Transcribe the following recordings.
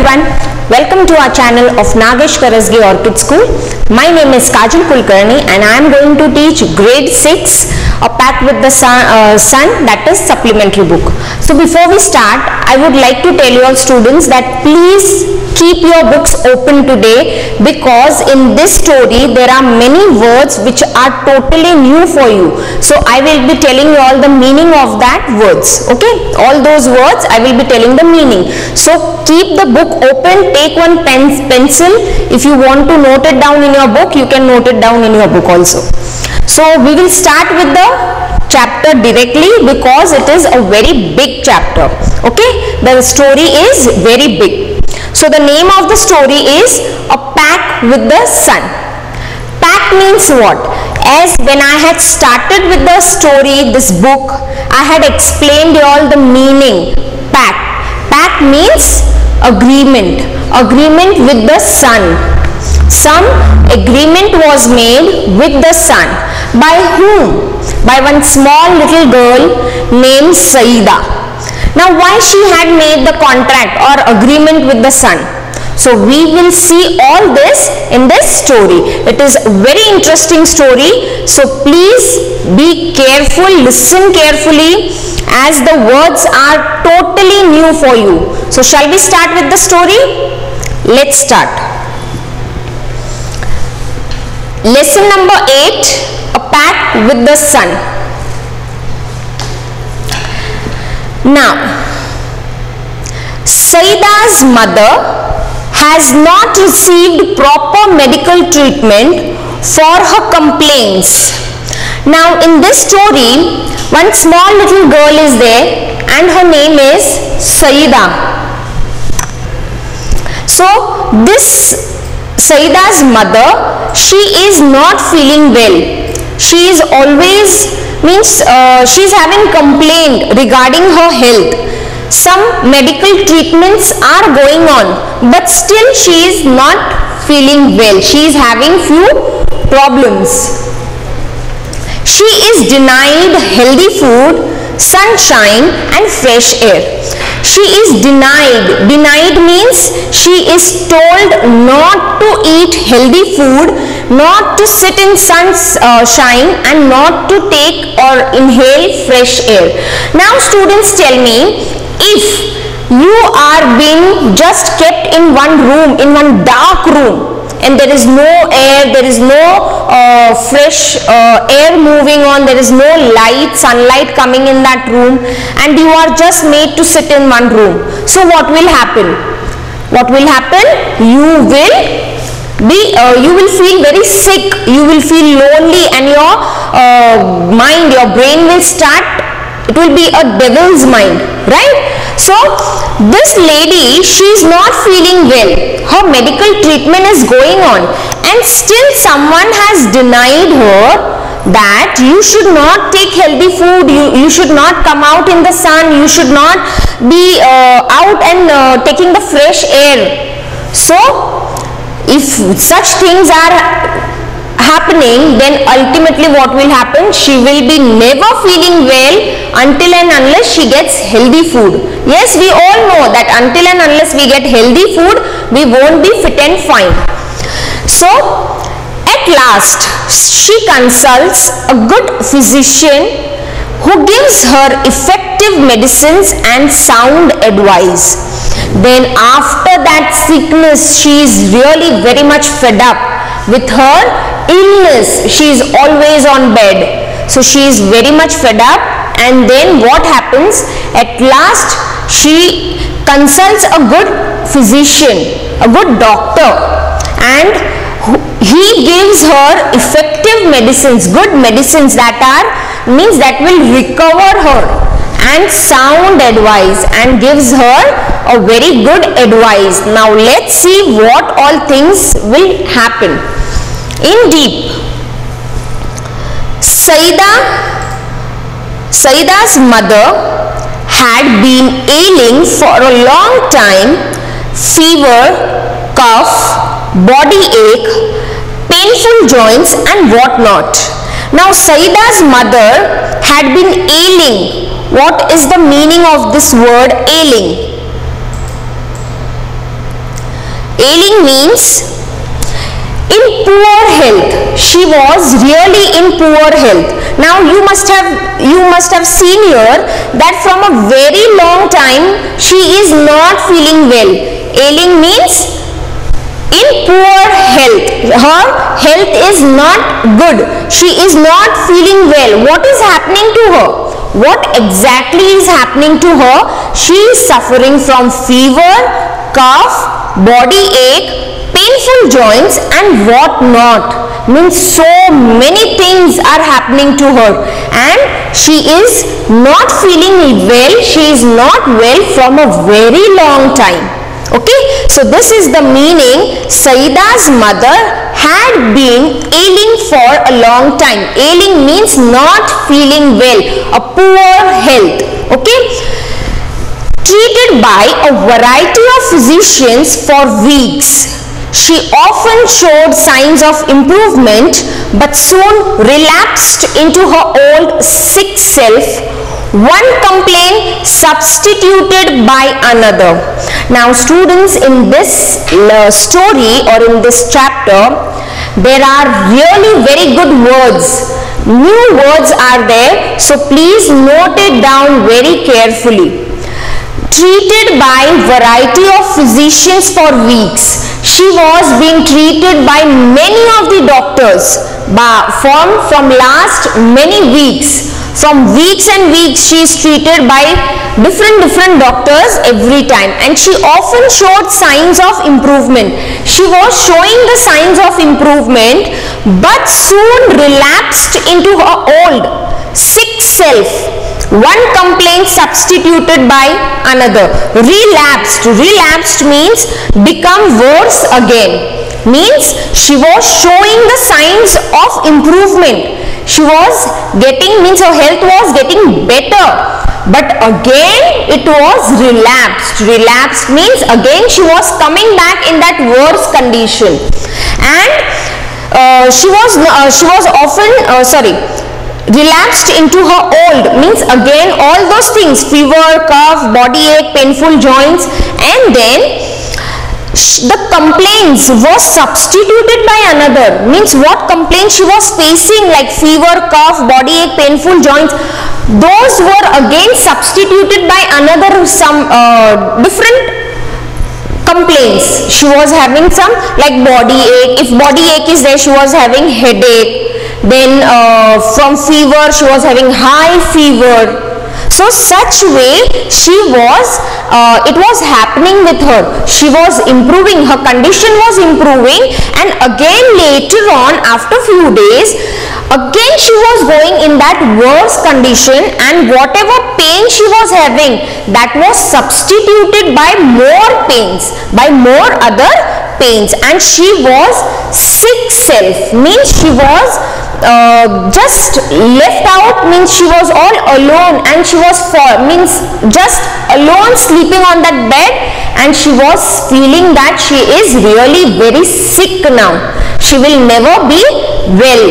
everyone, welcome to our channel of Nagesh Karasge Orchid School. My name is Kajal Kulkarni and I am going to teach grade 6 a pack with the sun, that is supplementary book. So before we start, I would like to tell you all students that please keep your books open today, because in this story there are many words which are totally new for you. So I will be telling you all the meaning of that words. Okay, all those words I will be telling the meaning. So keep the book open, take one pencil. If you want to note it down in your book, you can note it down in your book also. So we will start with the chapter directly because it is a very big chapter. Okay, the story is very big. So the name of the story is A Pack with the Sun. Pack means what? As when I had started with the story, this book, I had explained you all the meaning. Pack. Pack means agreement. Agreement with the sun. Some agreement was made with the sun. By whom? By one small little girl named Saida. Now why she had made the contract or agreement with the sun? So we will see all this in this story. It is a very interesting story. So please be careful, listen carefully, as the words are totally new for you. So shall we start with the story? Let's start. Lesson number 8. A Pack with the Sun. Now, Saida's mother has not received proper medical treatment for her complaints. Now, in this story, one small little girl is there and her name is Saida. So, this Saida's mother, she is not feeling well. She is always, she is having complaint regarding her health. Some medical treatments are going on, but still she is not feeling well. She is having few problems. She is denied healthy food, sunshine and fresh air. She is denied. Denied means she is told not to eat healthy food, not to sit in sunshine and not to take or inhale fresh air. Now students, tell me, if you are being just kept in one room, in one dark room, and there is no air, there is no fresh air moving on, there is no light, sunlight coming in that room, and you are just made to sit in one room. So what will happen? What will happen? You will feel very sick, you will feel lonely, and your mind, your brain will start, it will be a devil's mind, right? So this lady, she is not feeling well. Her medical treatment is going on, and still someone has denied her that you should not take healthy food, you should not come out in the sun, you should not be out and taking the fresh air. So if such things are happening, then ultimately what will happen? She will be never feeling well until and unless she gets healthy food. Yes, we all know that until and unless we get healthy food, we won't be fit and fine. So at last she consults a good physician who gives her effective medicines and sound advice. Then after that sickness, she is really very much fed up with her illness. She is always on bed. So she is very much fed up, and then what happens? At last she consults a good physician, a good doctor, and he gives her effective medicines, good medicines that will recover her, and sound advice, and gives her a very good advice. Now let's see what all things will happen. Indeed, Saida's mother had been ailing for a long time, fever, cough, body ache, painful joints and whatnot. Now Saida's mother had been ailing. What is the meaning of this word ailing? Ailing means in poor health. She was really in poor health. Now you must have seen here that from a very long time she is not feeling well. Ailing means in poor health. Her health is not good. She is not feeling well. What is happening to her? What exactly is happening to her? She is suffering from fever, cough, body ache, painful joints and what not. Means so many things are happening to her and she is not feeling well. She is not well from a very long time. Okay, so this is the meaning. Saida's mother had been ailing for a long time. Ailing means not feeling well, a poor health. Okay, treated by a variety of physicians for weeks. She often showed signs of improvement but soon relapsed into her old sick self, one complaint substituted by another. Now students, in this story or in this chapter, there are really very good words. New words are there, so please note it down very carefully. Treated by variety of physicians for weeks. She was being treated by many of the doctors from last many weeks. From weeks and weeks she is treated by different doctors every time, and she often showed signs of improvement. She was showing the signs of improvement but soon relapsed into her old sick self. One complaint substituted by another. Relapsed means become worse again. Means she was showing the signs of improvement. She was getting, means her health was getting better, but again it was relapsed. Relapsed means again she was coming back in that worse condition, and she was often relapsed into her old, means again all those things, fever, cough, body ache, painful joints, and then the complaints was substituted by another. Means what complaints she was facing, like fever, cough, body ache, painful joints, those were again substituted by another, some different complaints. She was having some like body ache. If body ache is there, she was having headache. Then from fever she was having high fever. So such way she was, it was happening with her. She was improving, her condition was improving, and again later on after few days again she was going in that worse condition, and whatever pain she was having, that was substituted by more pains, by more other pains, and she was sick self. Means she was just left out, means she was all alone, and she was means just alone sleeping on that bed, and she was feeling that she is really very sick now. She will never be well.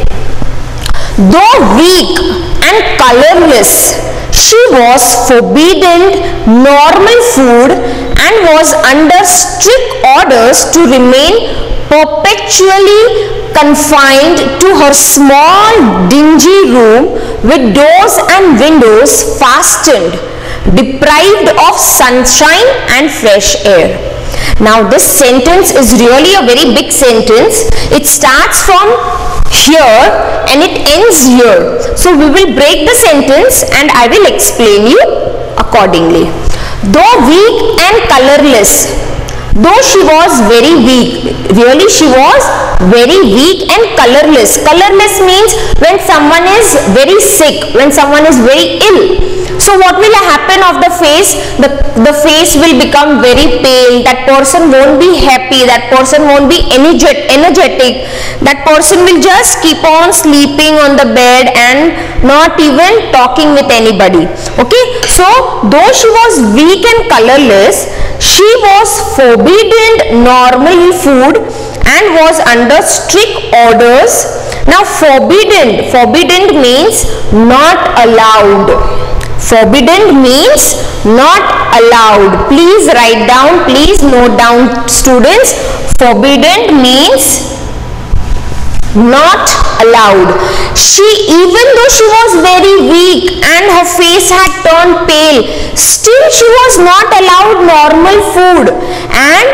Though weak and colorless, she was forbidden normal food and was under strict orders to remain perpetually confined to her small dingy room with doors and windows fastened, deprived of sunshine and fresh air. Now this sentence is really a very big sentence. It starts from here and it ends here. So we will break the sentence and I will explain you accordingly. Though weak and colorless, though she was very weak, really she was very weak and colorless. Colorless means when someone is very sick, when someone is very ill. So what will happen of the face? The face will become very pale, that person won't be happy, that person won't be energetic, that person will just keep on sleeping on the bed and not even talking with anybody. Okay, so though she was weak and colorless, she was forbidden normal food and was under strict orders. Now forbidden means not allowed. Forbidden means not allowed. Please write down, please note down students. Forbidden means not allowed. Even though she was very weak and her face had turned pale, still she was not allowed normal food, and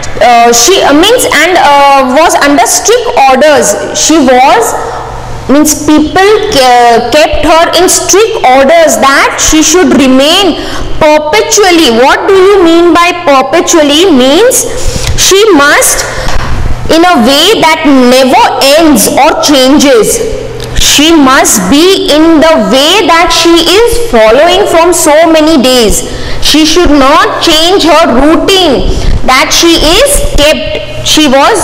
was under strict orders. People kept her in strict orders that she should remain perpetually. What do you mean by perpetually? Means she must in a way that never ends or changes. She must be in the way that she is following from so many days. She should not change her routine that she is kept. She was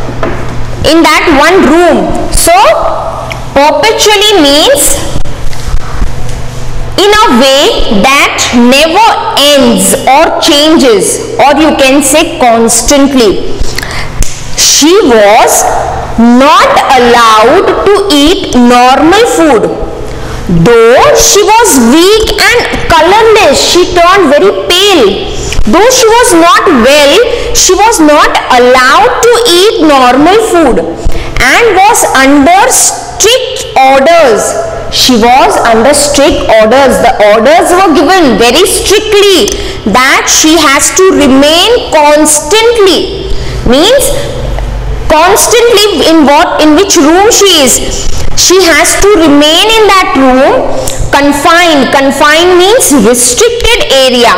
in that one room. So perpetually means in a way that never ends or changes, or you can say constantly. She was not allowed to eat normal food. Though she was weak and colorless, she turned very pale. Though she was not well, she was not allowed to eat normal food and was under strict orders. She was under strict orders. The orders were given very strictly that she has to remain constantly. Means constantly in which room she is. She has to remain in that room confined. Confined means restricted area.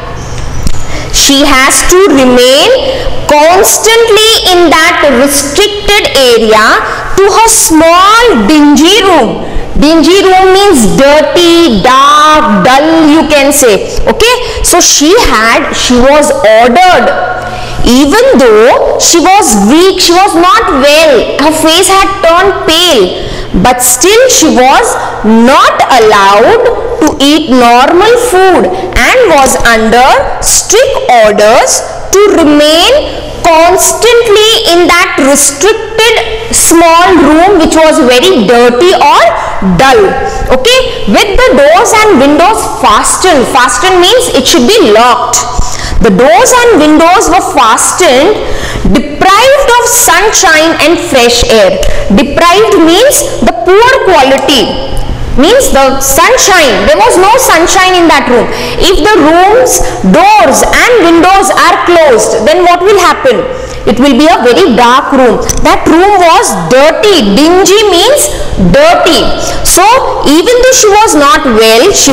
She has to remain constantly in that restricted area to her small dingy room. Dingy room means dirty, dark, dull, you can say. Okay, so she was ordered. Even though she was weak, she was not well, her face had turned pale, but still she was not allowed to eat normal food and was under strict orders to remain constantly in that restricted small room which was very dirty or dull. Okay, with the doors and windows fastened. Fastened means it should be locked. The doors and windows were fastened, deprived of sunshine and fresh air. Deprived means the poor quality. Means the sunshine, there was no sunshine in that room. If the room's doors and windows are closed, then what will happen? It will be a very dark room. That room was dirty. Dingy means dirty. So even though she was not well, she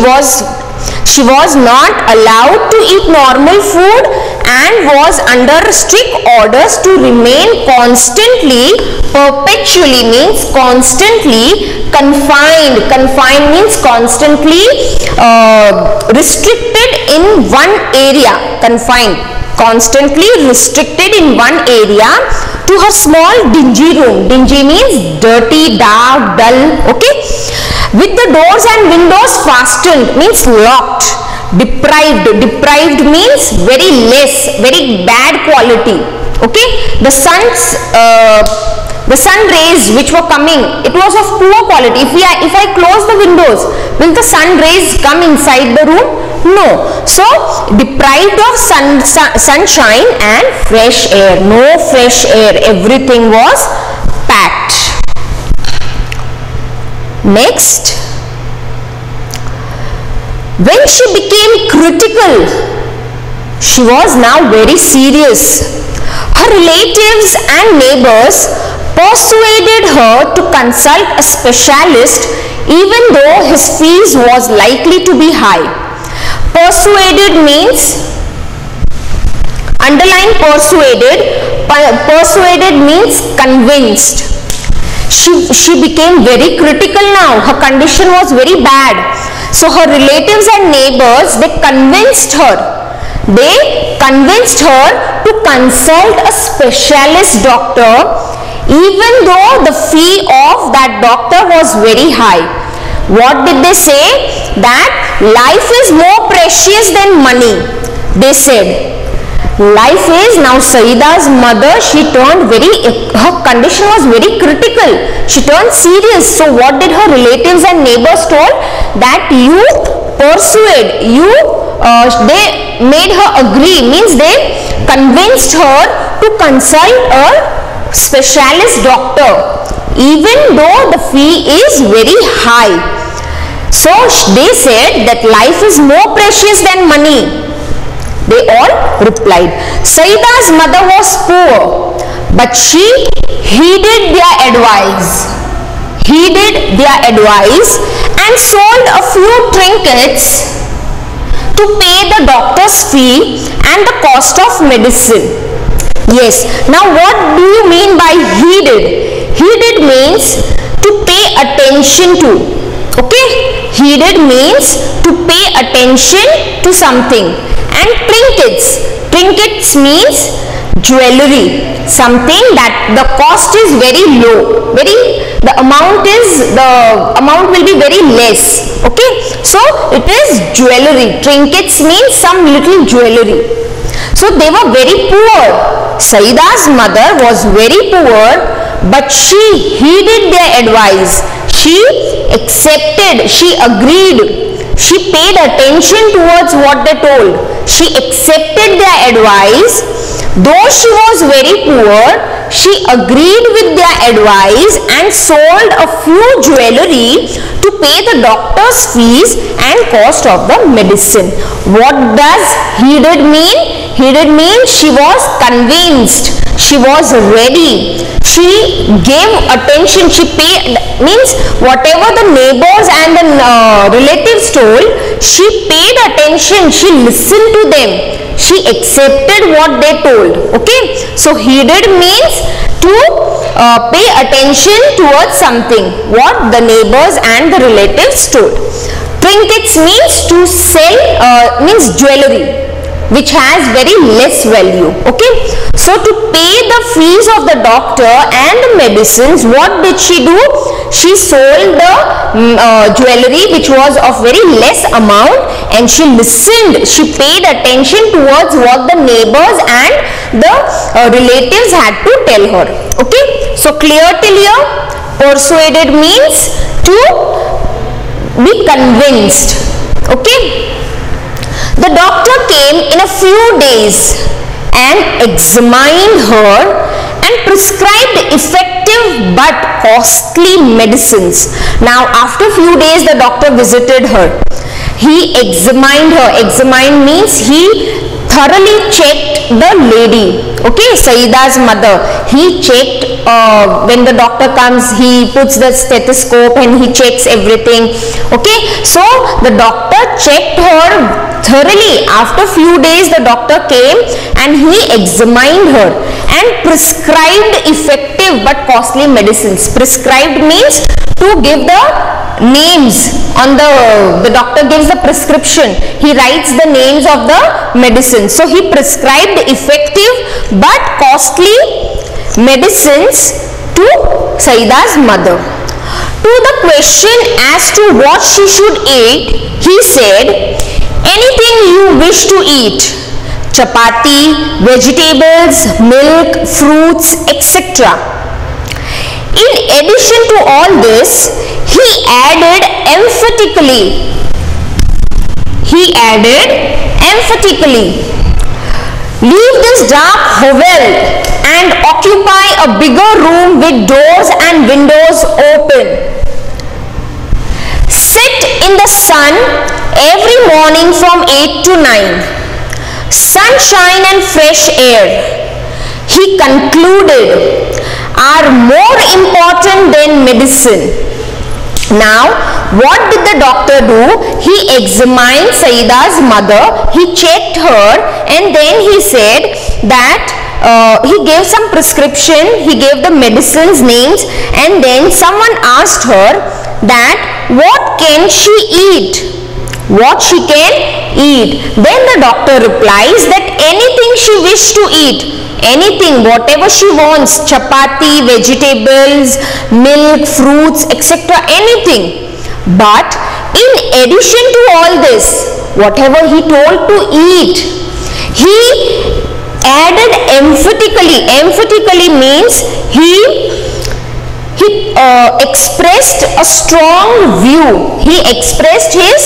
was not allowed to eat normal food and was under strict orders to remain constantly, perpetually means constantly confined. Confined means constantly restricted in one area. Confined, constantly restricted in one area to her small dingy room. Dingy means dirty, dark, dull. Okay, with the doors and windows fastened means locked. Deprived, deprived means very less, very bad quality. Okay, the sun rays which were coming, it was of poor quality. If I close the windows, will the sun rays come inside the room? No. So deprived of sunshine and fresh air. No fresh air. Everything was packed. Next, when she became critical, she was now very serious. Her relatives and neighbors persuaded her to consult a specialist even though his fees was likely to be high. Persuaded means, underline persuaded. Persuaded means convinced. She became very critical now. Her condition was very bad. So her relatives and neighbors, they convinced her. They convinced her to consult a specialist doctor even though the fee of that doctor was very high. What did they say? That life is more precious than money. They said life is, now Saida's mother, her condition was very critical. She turned serious. So what did her relatives and neighbors told? That you persuade you, they made her agree, means they convinced her to consult a specialist doctor even though the fee is very high. So they said that life is more precious than money. They all replied. Saida's mother was poor, but she heeded their advice. And sold a few trinkets to pay the doctor's fee and the cost of medicine. Yes, now what do you mean by heeded? Heeded means to pay attention to. Okay, heeded means to pay attention to something. And trinkets means jewelry, something that the cost is very low, the amount will be very less. Okay, so it is jewelry. Trinkets means some little jewelry. So they were very poor. Saida's mother was very poor, but she heeded their advice. She accepted, she agreed, she paid attention towards what they told. She accepted their advice. Though she was very poor, she agreed with their advice and sold a few jewelry to pay the doctor's fees and cost of the medicine. What does heeded mean? Heeded means she was convinced, she was ready, she gave attention, she paid, means whatever the neighbors and the relatives told, she paid attention, she listened to them, she accepted what they told. Okay, so heeded means to pay attention towards something, what the neighbors and the relatives told. Trinkets means to sell, means jewelry which has very less value. Okay, so to pay the fees of the doctor and the medicines, what did she do? She sold the jewelry which was of very less amount, and she listened, she paid attention towards what the neighbors and the relatives had to tell her. Okay, so clear till here? Persuaded means to be convinced. Okay, the doctor came in a few days and examined her and prescribed effective but costly medicines. Now after few days the doctor visited her. He examined her. Examined means he thoroughly checked the lady. Okay, Saida's mother. He checked, when the doctor comes, he puts the stethoscope and he checks everything. Okay, so the doctor checked her thoroughly. After few days the doctor came and he examined her and prescribed effective but costly medicines. Prescribed means to give the names on the doctor gives the prescription, he writes the names of the medicine. So he prescribed effective but costly medicines to Saida's mother. To the question as to what she should eat, he said, anything you wish to eat, chapati, vegetables, milk, fruits, etc. In addition to all this, he added emphatically, leave this dark hovel and occupy a bigger room with doors and windows open. Sit in the sun every morning from 8 to 9. Sunshine and fresh air, he concluded, are more important than medicine. Now, what did the doctor do? He examined Saida's mother, he checked her, and then he said that he gave some prescription, he gave the medicines names, and then someone asked her that what can she eat? What she can eat? Then the doctor replies that anything she wished to eat, anything, whatever she wants, chapati, vegetables, milk, fruits, etc., anything. But in addition to all this, whatever he told to eat, he added emphatically. Emphatically means he expressed a strong view. He expressed his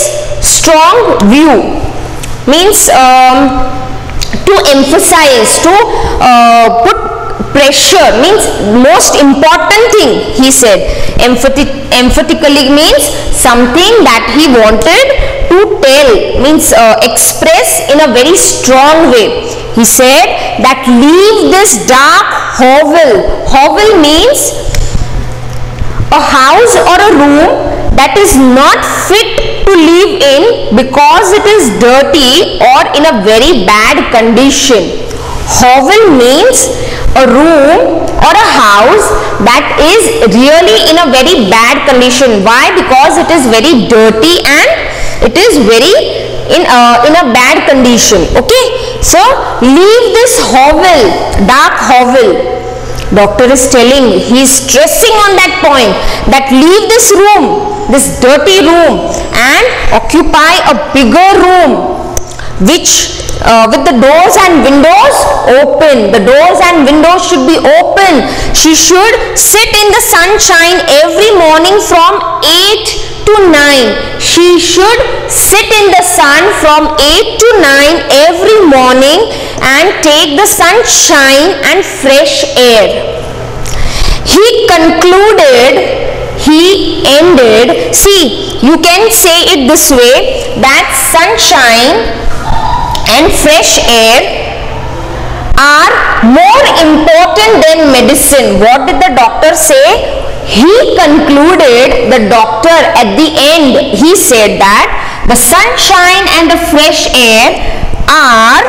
strong view means to emphasize, to put pressure, means most important thing he said. Emphatically means something that he wanted to tell, means express in a very strong way. He said that leave this dark hovel. Hovel means a house or a room that is not fit to live in because it is dirty or in a very bad condition. Hovel means a room or a house that is really in a very bad condition. Why? Because it is very dirty and it is very in a bad condition. Okay, so leave this hovel, dark hovel. Doctor is telling, he is stressing on that point, that leave this room, this dirty room, and occupy a bigger room which with the doors and windows open. The doors and windows should be open. She should sit in the sunshine every morning from 8 to 9. She should sit in the sun from 8 to 9 every morning and take the sunshine and fresh air. He concluded, he ended, see, you can say it this way, that sunshine and fresh air are more important than medicine. What did the doctor say? He concluded, the doctor at the end, he said that the sunshine and the fresh air are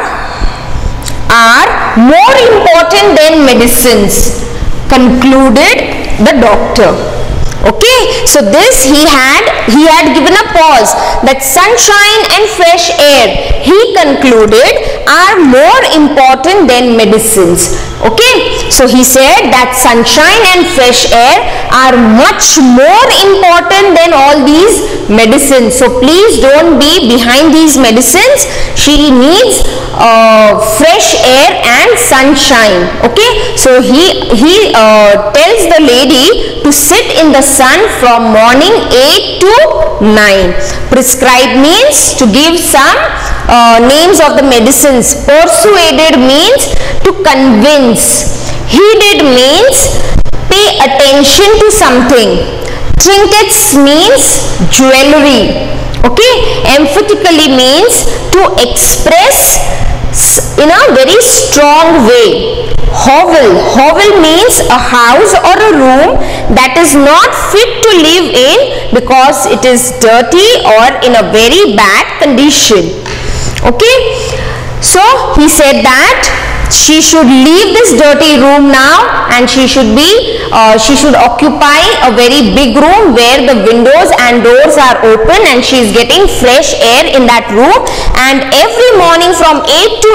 more important than medicines, concluded the doctor. Okay, so this he had given a pause, that sunshine and fresh air, he concluded, are more important than medicines. Okay, so he said that sunshine and fresh air are much more important than all these medicines. So please don't be behind these medicines. She needs fresh air and sunshine. Okay, so he tells the lady to sit in the sun from morning 8 to 9. Prescribe means to give some names of the medicines. Persuaded means to convince. Heeded means pay attention to something. Trinkets means jewelry. Okay, emphatically means to express in a very strong way. Hovel means a house or a room that is not fit to live in because it is dirty or in a very bad condition. Okay, so he said that she should leave this dirty room now and she should occupy a very big room where the windows and doors are open and she is getting fresh air in that room, and every morning from 8 to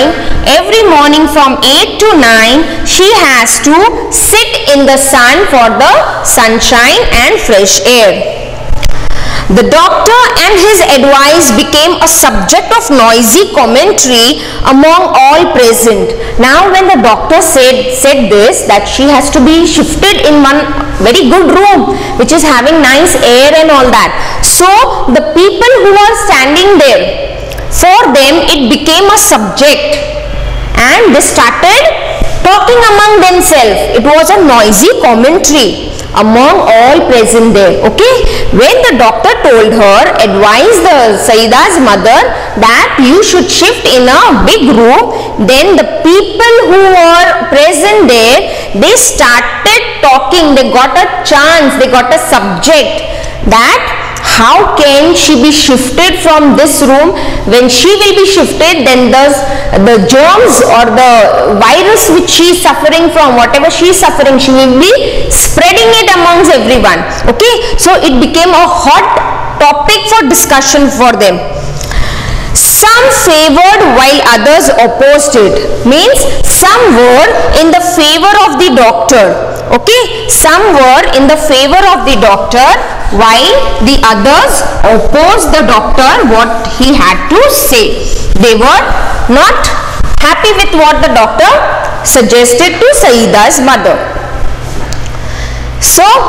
9 she has to sit in the sun for the sunshine and fresh air. The doctor and his advice became a subject of noisy commentary among all present. Now when the doctor said this, that she has to be shifted in one very good room which is having nice air and all that, so the people who are standing there, for them it became a subject and they started talking among themselves. It was a noisy commentary among all present there. Okay, when the doctor told her, advised the Saida's mother that you should shift in a big room, then the people who were present there, they started talking. They got a chance, they got a subject, that how can she be shifted from this room? When she will be shifted, then the germs or the virus which she is suffering from, whatever she is suffering, she will be spreading it amongst everyone. Okay, so it became a hot topic for discussion for them. Some favored while others opposed it, means some were in the favor of the doctor. Okay, some were in the favor of the doctor while the others opposed the doctor what he had to say. They were not happy with what the doctor suggested to Saida's mother. So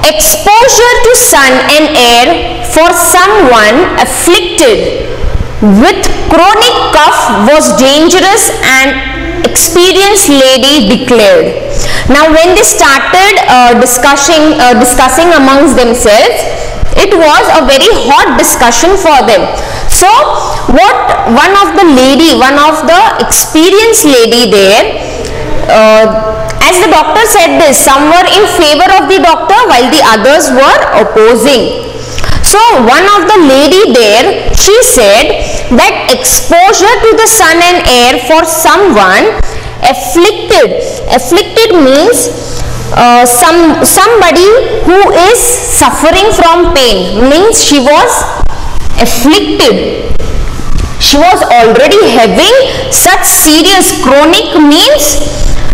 exposure to sun and air for someone afflicted with chronic cough was dangerous, and experienced lady declared. Now when they started discussing amongst themselves, it was a very hot discussion for them. So what one of the experienced lady there, as the doctor said this, some were in favor of the doctor while the others were opposing. So one of the lady there, she said that exposure to the sun and air for someone afflicted means somebody who is suffering from pain, means she was afflicted. She was already having such serious chronic means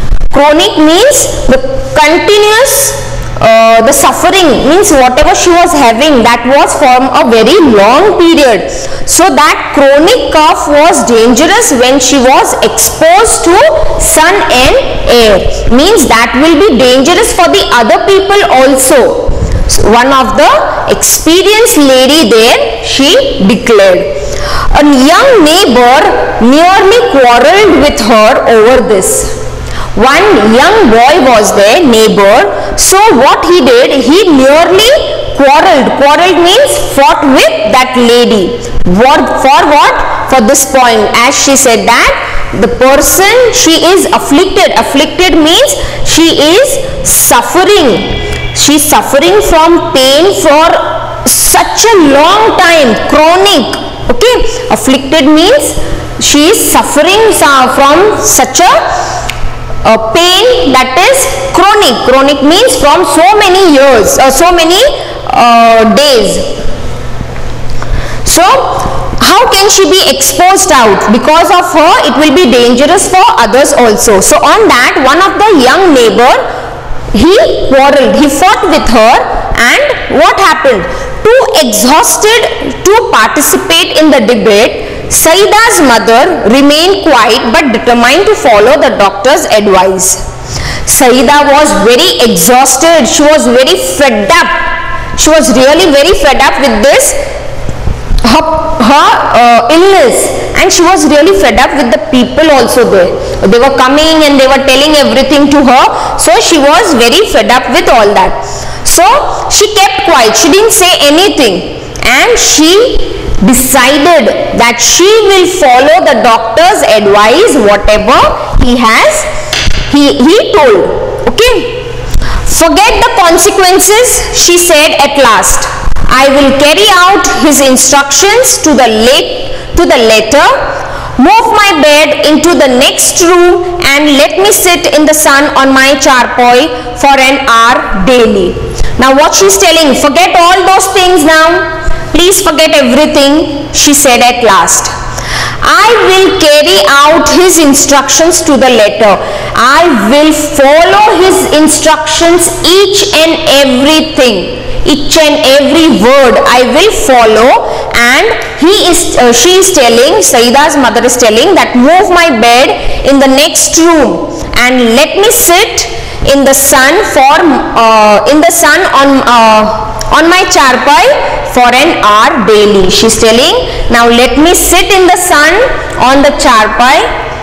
the continuous the suffering, means whatever she was having, that was from a very long period. So that chronic cough was dangerous when she was exposed to sun and air, means that will be dangerous for the other people also. So one of the experienced lady there, she declared. A young neighbor nearly quarreled with her over this. One young boy was their neighbor, so what he did, he nearly quarreled means fought with that lady. For what? For this point, as she said that the person, she is afflicted means she is suffering from pain for such a long time, chronic. Okay, afflicted means she is suffering from such a pain that is chronic means from so many years, so many days. So how can she be exposed out? Because of her it will be dangerous for others also. So on that, one of the young neighbor, he quarreled, he fought with her, and what happened? Too exhausted to participate in the debate, Saida's mother remained quiet but determined to follow the doctor's advice. Saida was very exhausted. She was very fed up. She was really very fed up with this, her illness, and she was really fed up with the people also there. They were coming and they were telling everything to her. So she was very fed up with all that. So she kept quiet. She didn't say anything, and she decided that she will follow the doctor's advice, whatever he told. Okay, forget the consequences, she said at last. I will carry out his instructions to the letter. Move my bed into the next room and let me sit in the sun on my charpoy for an hour daily. Now what she's telling, forget all those things now. Please forget everything, she said at last. I will carry out his instructions to the letter. I will follow his instructions, each and everything, each and every word I will follow. And she is telling, Saida's mother is telling that move my bed in the next room and let me sit in the sun on my charpai for an hour daily. She's telling, now let me sit in the sun on the charpai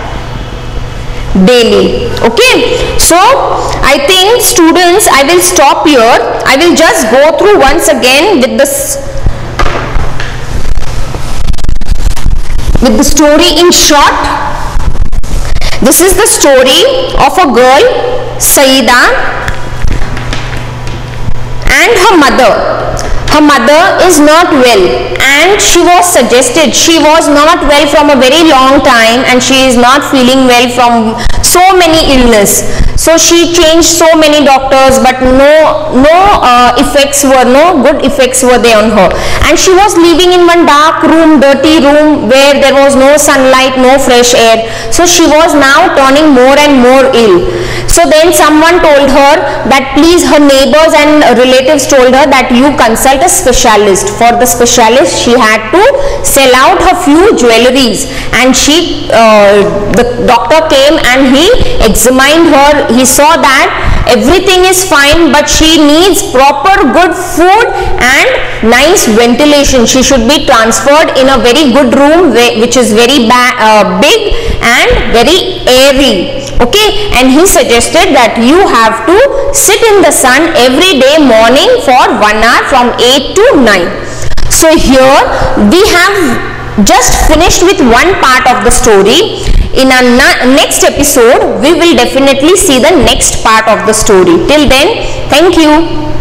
daily. Okay, so I think students, I will stop here. I will just go through once again with the story in short. This is the story of a girl, Saida, and her mother. Her mother is not well, and she was suggested, she was not well from a very long time, and she is not feeling well from so many illness. So she changed so many doctors, but no good effects were there on her. And she was living in one dark room, dirty room, where there was no sunlight, no fresh air. So she was now turning more and more ill. So then someone told her that please, her neighbors and relatives told her that you consult a specialist. For the specialist, she had to sell out her few jewelries, and the doctor came and he examined her. He saw that everything is fine, but she needs proper good food and nice ventilation. She should be transferred in a very good room which is very big and very airy. Okay, and he suggested that you have to sit in the sun every day morning for 1 hour from 8 to 9. So here we have just finished with one part of the story. In our next episode we will definitely see the next part of the story. Till then, thank you.